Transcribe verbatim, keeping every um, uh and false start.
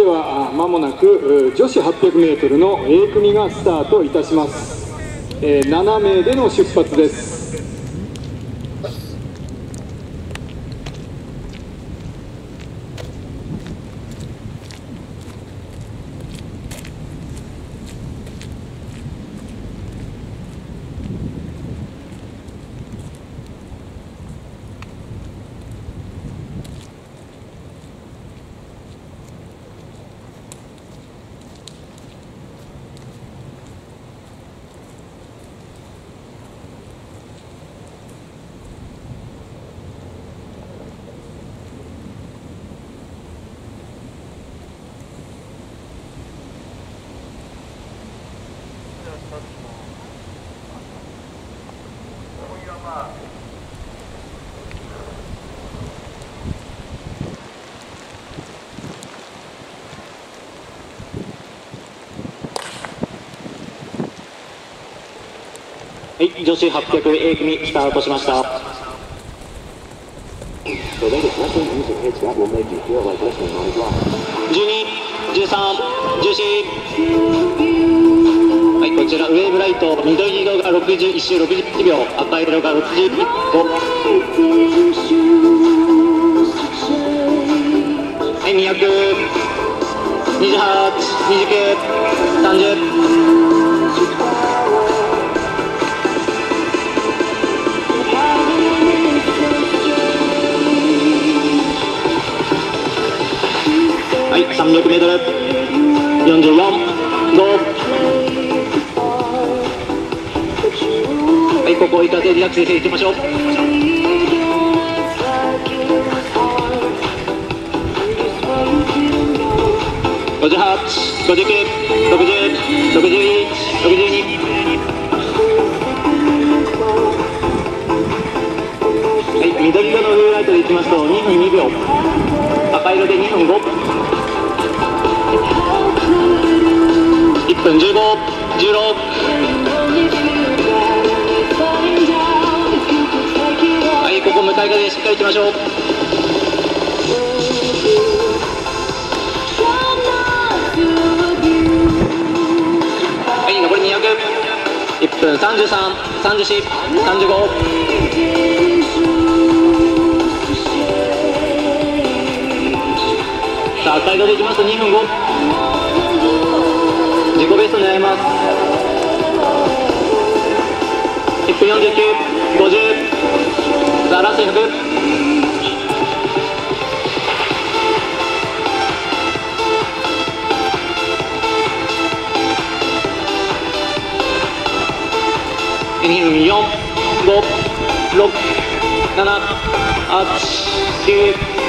はまもなく女子 はっぴゃくメートル の A 組がスタートいたします。えー、ななめいでの出発です。 はい、女子 はっぴゃくエー 組スタートしました。じゅうに、じゅうさん、じゅうよん、はい、こちらウェーブライト、緑色がろくじゅういっ周ろくじゅういちびょう、赤色がろくじゅういっご。はい、にひゃく、にじゅうはち、にじゅうきゅう、さんじゅう。はい、さんびゃくメートル、よんじゅうよん、ご。はい、ここを行かせリラックスしていきましょう。ごじゅうはち、ごじゅうきゅう、ろくじゅう、ろくじゅういち、ろくじゅうに。はい、緑色のウェーブライトでいきますとにふんにびょう、赤色でにふんご。いっぷんじゅうご、じゅうろく。はい、ここ向かい風でしっかりいきましょう。はい、残りにひゃく。いっぷんさんじゅうさん、さんじゅうよん、さんじゅうご。さあ、赤色でいきますとにふんご。自己ベスト狙います。いっぷんよんじゅうきゅう、ごじゅう。さあ、ラストひゃく。にふんよん、ご、ろく、なな、はち、きゅう。